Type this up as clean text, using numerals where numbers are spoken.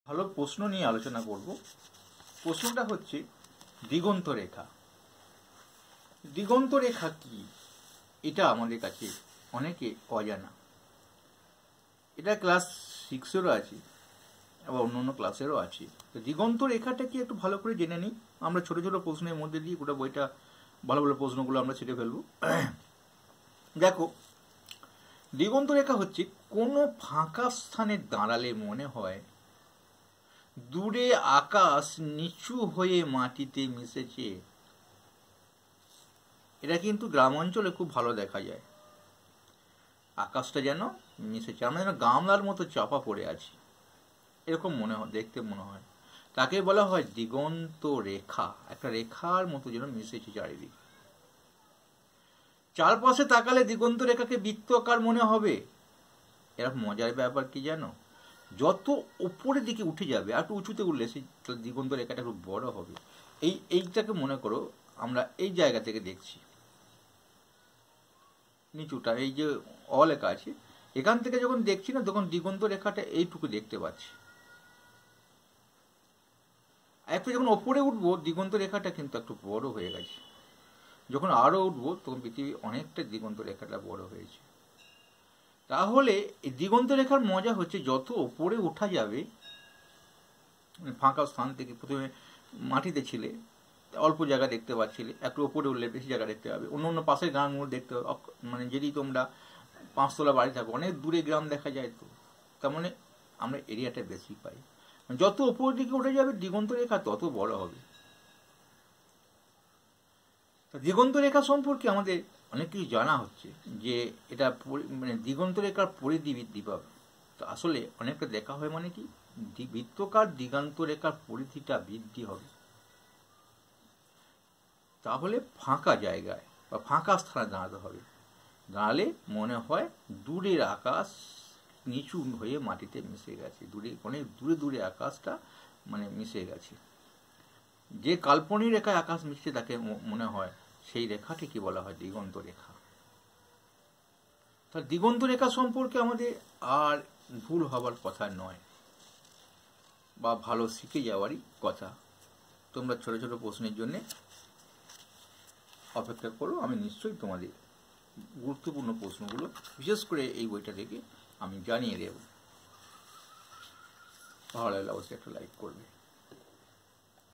ভালো প্রশ্ন নিয়ে আলোচনা করব। প্রশ্নটা হচ্ছে দিগন্ত রেখা। দিগন্ত রেখা কি, এটা আমাদের কাছে অনেকে অজানা। এটা ক্লাস 6-এরও আছে আবার অন্য অন্য ক্লাসেরও আছে। তো দিগন্ত রেখাটা কি একটু ভালো করে জেনে নিই। আমরা ছোট ছোট প্রশ্নের মধ্যে দিয়ে গোটা বইটা ভালো ভালো প্রশ্নগুলো আমরা ছেড়ে ফেলবো। দেখো, দিগন্ত রেখা হচ্ছে কোনো ফাঁকা স্থানে দাঁড়ালে মনে হয় দূরে আকাশ নিচু হয়ে মাটিতে মিশেছে। এটা কিন্তু গ্রাম অঞ্চলে খুব ভালো দেখা যায়। আকাশটা যেন মিশেছে, আমরা যেন গামলার মতো চাপা পড়ে আছি, এরকম মনে হয়, দেখতে মনে হয়। তাকে বলা হয় দিগন্ত রেখা। একটা রেখার মতো যেন মিশেছে চারিদিকে। চারপাশে তাকালে দিগন্ত রেখাকে বৃত্তাকার মনে হবে। এরকম মজার ব্যাপার কি জানো, যত উপরের দিকে উঠে যাবে, আর একটু উঁচুতে উঠলে সেই দিগন্ত রেখাটা একটু বড় হবে। এইটাকে মনে করো আমরা এই জায়গা থেকে দেখছি, নিচুটা এই যে অলেখা আছে, এখান থেকে যখন দেখছি না, তখন দিগন্ত রেখাটা এইটুকু দেখতে পাচ্ছি। একটু যখন ওপরে উঠবো, দিগন্ত রেখাটা কিন্তু একটু বড় হয়ে গেছে। যখন আরো উঠবো, তখন পৃথিবী অনেকটা দিগন্ত রেখাটা বড় হয়েছে। তাহলে এই দিগন্ত রেখার মজা হচ্ছে, যত ওপরে ওঠা যাবে, ফাঁকা স্থান থেকে প্রথমে মাটিতে ছিলে, অল্প জায়গা দেখতে পাচ্ছিলে, একটু ওপরে উঠলে বেশি জায়গা দেখতে পাবে। অন্য অন্য পাশের গ্রামগুলো দেখতে হবে। মানে যদি তোমরা 5 তলা বাড়ি থাকো, অনেক দূরে গ্রাম দেখা যায়, তো তার মানে আমরা এরিয়াটা বেশি পাই। যত ওপর দিকে উঠে যাবে, দিগন্ত রেখা তত বড় হবে। দিগন্ত রেখা সম্পর্কে আমাদের অনেক কিছু জানা হচ্ছে, যে এটা মানে দিগন্ত রেখার পরিধি বৃদ্ধি পাবে। তো আসলে অনেকটা দেখা হয়, মানে কি, বৃত্তাকার দিগন্ত রেখার পরিধিটা বৃদ্ধি হবে। তাহলে ফাঁকা জায়গায় বা ফাঁকা স্থানে দাঁড়াতে হবে। দাঁড়ালে মনে হয় দূরের আকাশ নিচু হয়ে মাটিতে মিশে গেছে, দূরে অনেক দূরে দূরে আকাশটা মানে মিশে গেছে। যে কাল্পনিক রেখায় আকাশ মিশছে তাকে মনে হয়, সেই রেখাটিকে বলা হয় দিগন্ত রেখা। তার দিগন্ত রেখা সম্পর্কে আমাদের আর ভুল হবার কথা নয়, বা ভালো শিখে যাওয়ারই কথা। তোমরা ছোট ছোট প্রশ্নের জন্য অপেক্ষা করো, আমি নিশ্চয়ই তোমাদের গুরুত্বপূর্ণ প্রশ্নগুলো বিশেষ করে এই বইটা থেকে আমি জানিয়ে দেব। ভালো লাগলে অবশ্যই একটা লাইক করবে।